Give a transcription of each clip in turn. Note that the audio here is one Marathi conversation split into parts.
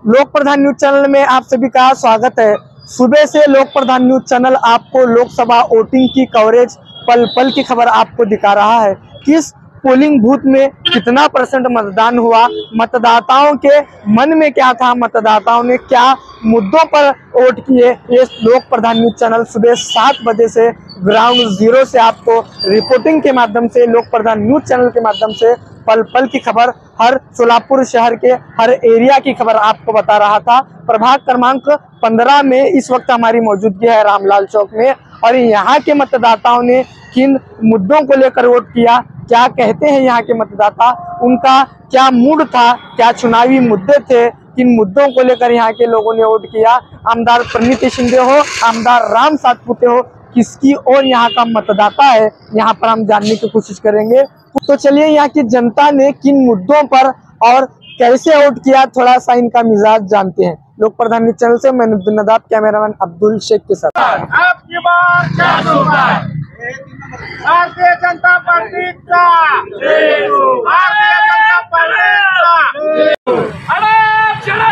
लोक प्रधान न्यूज चैनल में आप सभी का स्वागत है। सुबह से लोक प्रधान न्यूज चैनल आपको लोकसभा वोटिंग की कवरेज पल पल की खबर आपको दिखा रहा है। किस पोलिंग बूथ में कितना % मतदान हुआ, मतदाताओं के मन में क्या था, मतदाताओं ने क्या मुद्दों पर वोट किए, ये लोक प्रधान न्यूज चैनल सुबह 7 बजे से ग्राउंड जीरो से आपको रिपोर्टिंग के माध्यम से, लोक प्रधान न्यूज चैनल के माध्यम से पल पल की खबर, हर सोलापुर शहर के हर एरिया की खबर आपको बता रहा था। प्रभाग क्रमांक 15 में इस वक्त हमारी मौजूदगी है रामलाल चौक में, और यहाँ के मतदाताओं ने किन मुद्दों को लेकर वोट किया, क्या कहते हैं यहाँ के मतदाता, उनका क्या मूड था, क्या चुनावी मुद्दे थे, किन मुद्दों को लेकर यहाँ के लोगों ने वोट किया, आमदार प्रणीत शिंदे हो, आमदार राम सातपुते हो, किसकी और यहाँ का मतदाता है, यहाँ पर हम जानने की कोशिश करेंगे। तो चलिए यहाँ की जनता ने किन मुद्दों पर और कैसे वोट किया, थोड़ा सा इनका मिजाज जानते हैं। लोक प्रधान न्यूज चैनल से मैं नदाब, कैमरामैन अब्दुल शेख के साथ। आपकी बात क्या होगा? भारतीय जनता पार्टी का, भारतीय जनता पार्टी का। अरे चले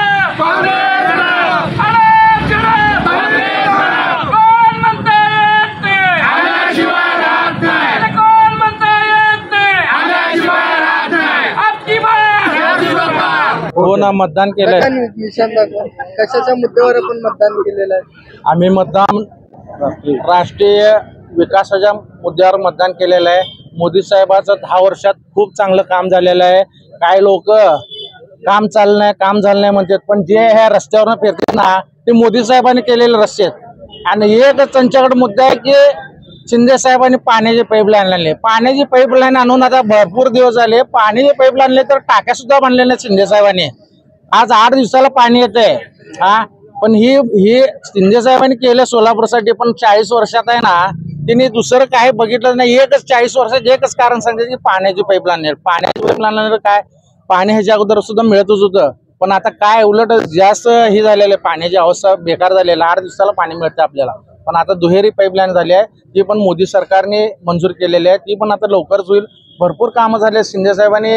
कौन म्हणता येत नाही, आल्याशिवाय राहत नाही, कोण म्हणता येत नाही, आल्याशिवाय राहत नाही। आपकी बात हो ना, मतदान केलंय निशान दाखवा, कशाच्या मुद्द्यावर आपण मतदान केलेलं आहे? आम्ही मतदान राष्ट्रीय विकासाच्या मुद्द्यावर मतदान केलेलं आहे। मोदी साहेबांचं 10 वर्षात खूप चांगलं काम झालेलं आहे। काय लोक काम चाललं नाही, काम झालं नाही म्हणतात, पण जे ह्या रस्त्यावरनं फिरतात ना, ते मोदी साहेबांनी केलेले रस्ते आहेत। आणि एक त्यांच्याकडे मुद्दा आहे की शिंदे साहेबांनी पाण्याची पाईपलाईन आणली। पाण्याची पाईपलाईन आणून आता भरपूर दिवस झाले, पाण्याची पाईपलाईन आणले तर टाक्या सुद्धा बांधल्या नाही शिंदे साहेबांनी। आज 8 दिवसाला पाणी येतंय हा, पण ही शिंदे साहेबांनी केलं सोलापूरसाठी, पण 40 वर्षात आहे ना त्यांनी दुसरं काही बघितलं नाही। एकच 40 वर्षात एकच कारण सांगते की पाण्याची पाईपलाईन, पाण्याची पाईपलाईन काय पाणी ह्याच्या अगोदर सुद्धा मिळतच होतं, पण आता काय उलट जास्त हे झालेलं आहे, पाण्याची अवस्था बेकार झालेली आहे। 8 दिवसाला पाणी मिळतं आपल्याला, पण आता दुहेरी पाईपलाईन झाली आहे, ती पण मोदी सरकारने मंजूर केलेली आहे, ती पण आता लवकरच होईल। भरपूर कामं झाले। शिंदे साहेबांनी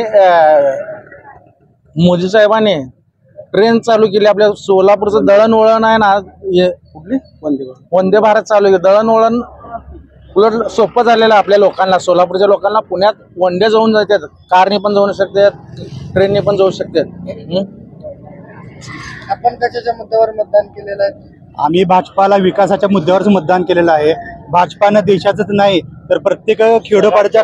मोदी साहेबांनी ट्रेन चालू केली, आपल्या सोलापूरचं दळणवळण आहे ना, कुठली वंदे भारत चालू केली, दळणवळण उलट सोपं झालेलं आहे आपल्या लोकांना, सोलापूरच्या लोकांना। पुण्यात वनडे जाऊन जातात, कारने पण जाऊ शकतात, ट्रेनने पण जाऊ शकतात। आपण कशाच्या मुद्द्यावर मतदान केलेलं आहे? आम्ही भाजपाला विकासाच्या मुद्द्यावरच मतदान केलेलं आहे। भाजपानं देशाचंच नाही तर प्रत्येक खेडोपाडच्या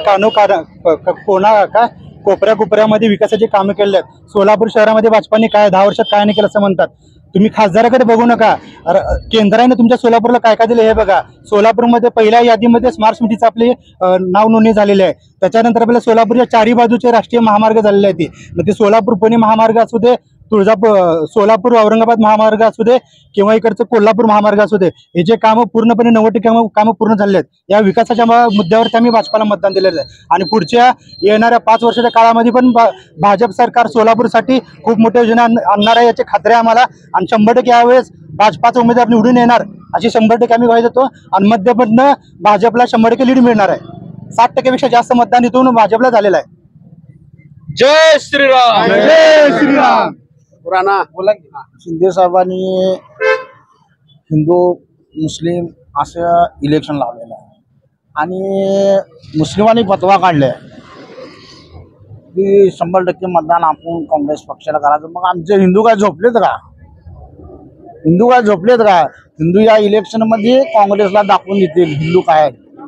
कोपऱ्यामध्ये विकासाची कामं केली आहेत। सोलापूर शहरामध्ये भाजपाने काय 10 वर्षात काय नाही केलं असं म्हणतात। तुम्ही खासदाराकडे बघू नका, केंद्राने तुमच्या सोलापूरला काय काय दिलं हे बघा। सोलापूरमध्ये पहिल्या यादीमध्ये स्मार्ट सिटीचं आपले नाव नोंदणी झालेले आहे। त्याच्यानंतर आपल्या सोलापूरच्या 4ही बाजूचे राष्ट्रीय महामार्ग झालेले आहेत, मग ते सोलापूर पुणे महामार्ग असू दे, सोलापूर औरंगाबाद महामार्ग असू दे, किंवा इकडचं कोल्हापूर महामार्ग असू दे, हे जे कामं पूर्णपणे 90% कामं पूर्ण झालेले आहेत। या विकासाच्या मुद्द्यावरती आम्ही भाजपाला मतदान दिलेलं आहे, आणि पुढच्या येणाऱ्या 5 वर्षाच्या काळामध्ये पण भाजप सरकार सोलापूरसाठी खूप मोठ्या योजना आणणार आहे, याची खात्री आहे आम्हाला। आणि 100% यावेळेस भाजपाचा उमेदवार निवडून येणार अशी 100% आम्ही ग्वाही देतो, आणि मध्यमधनं भाजपला 100% लीड मिळणार आहे। 60% पेक्षा जास्त मतदान इथून भाजपला झालेलं आहे। जय श्रीराम, जय श्रीराम। पुराणा बोला की। शिंदे साहेबांनी हिंदू मुस्लिम असं इलेक्शन लावलेलं आहे, आणि मुस्लिमांनी फतवा काढलाय की 100% मतदान आपण काँग्रेस पक्षाला करायचं। मग आमचे हिंदू काय झोपलेत का? हिंदू या इलेक्शन मध्ये काँग्रेसला दाखवून देतील हिंदू काय।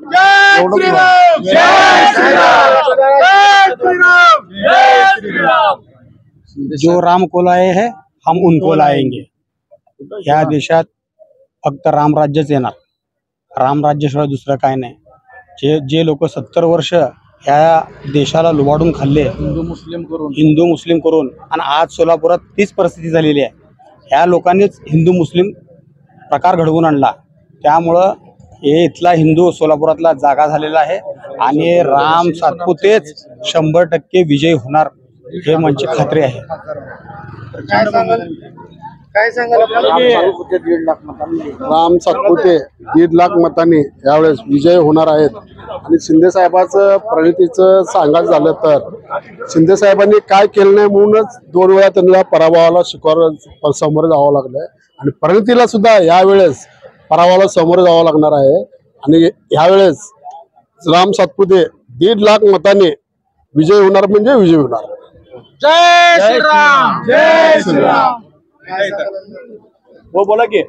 जो राम को लाए हैं हम उनको लाएंगे। या देशात फक्त रामराज्यच येणार, रामराज्याशिवाय दुसरं काय नाही। जे लोक 70 वर्ष ह्या देशाला लुबाडून खाल्ले, हिंदू मुस्लिम करून, आणि आज सोलापुरात तीच परिस्थिती झालेली आहे। ह्या लोकांनीच हिंदू मुस्लिम प्रकार घडवून आणला, त्यामुळं हे इथला हिंदू सोलापुरातला जागा झालेला आहे, आणि राम सातपुतेच 100% विजयी होणार हे म्हणजे खात्री आहे। काय सांगाल आपल्याला? सातपुते 1.5 लाख मतांनी राम सातपुते 1.5 लाख मतांनी यावेळेस विजय होणार आहेत. आणि शिंदे साहेबाचं प्रणितीचं सांगायचं झालं तर शिंदे साहेबांनी काय केलं नाही म्हणूनच 2 वेळा त्यांना पराभवाला समोर जावं लागलंय. आणि प्रणितीला सुद्धा यावेळेस पराभवाला समोर जावं लागणार आहे. आणि यावेळेस राम सातपुते 1.5 लाख मतांनी विजय होणार म्हणजे विजय होणार. जय श्रीराम. जय श्रीराम. हो बोला की.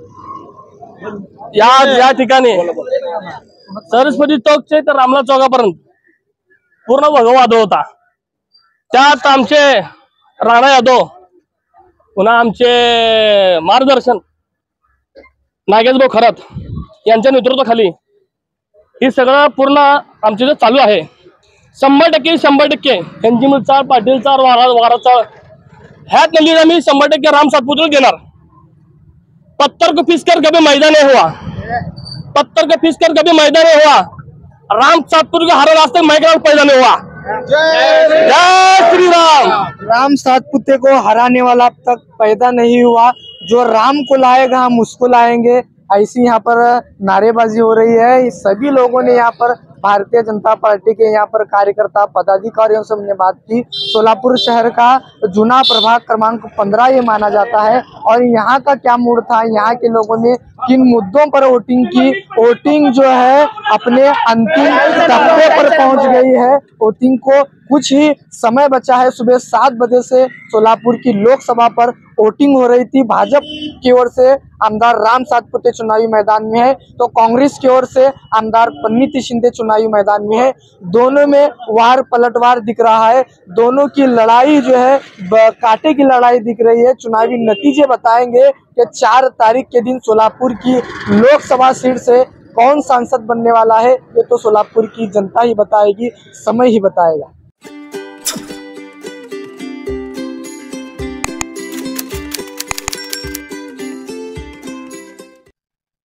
या ठिकाणी सरस्वती चौक ते तर रामला चौकापर्यंत पूर्ण भगवाद होता. त्यात आमचे राणा यादव, पुन्हा आमचे मार्गदर्शन नागेशभाऊ खरात यांच्या नेतृत्वाखाली हे सगळं पूर्ण आमचे जे चालू आहे. 100% यांची मुलचाळ, पाटील चाळ, वारा चाळ ह्यात नली आम्ही 100% राम सातपुतेला घेणार. पत्थर को पीस कर कभी मैदान नहीं हुआ, पत्थर को पीस कर कभी मैदान नहीं हुआ. राम सातपुते को हरा रास्ते मैदान पैदा नहीं हुआ. जय श्री राम. राम सातपुते को हराने वाला अब तक पैदा नहीं हुआ. जो राम को लाएगा हम उसको लाएंगे, ऐसी यहाँ पर नारेबाजी हो रही है. सभी लोगों ने यहाँ पर भारतीय जनता पार्टी के यहाँ पर कार्यकर्ता पदाधिकारियों से हमने बात की. सोलापुर शहर का जुना प्रभाग क्रमांक 15 ये माना जाता है. और यहाँ का क्या मूड था, यहाँ के लोगों ने किन मुद्दों पर वोटिंग की. वोटिंग जो है अपने अंतिम तबके पर पहुँच गई है. वोटिंग को कुछ ही समय बचा है. सुबह 7 बजे से सोलापुर की लोकसभा पर वोटिंग हो रही थी. भाजपा की ओर से आमदार राम सातपुते चुनावी मैदान में है, तो कांग्रेस की ओर से आमदार पन्नीती शिंदे चुनावी मैदान में है. दोनों में वार पलटवार दिख रहा है. दोनों की लड़ाई जो है कांटे की लड़ाई दिख रही है. चुनावी नतीजे बताएंगे कि 4 तारीख के दिन सोलापुर की लोकसभा सीट से कौन सांसद बनने वाला है. ये तो सोलापुर की जनता ही बताएगी, समय ही बताएगा.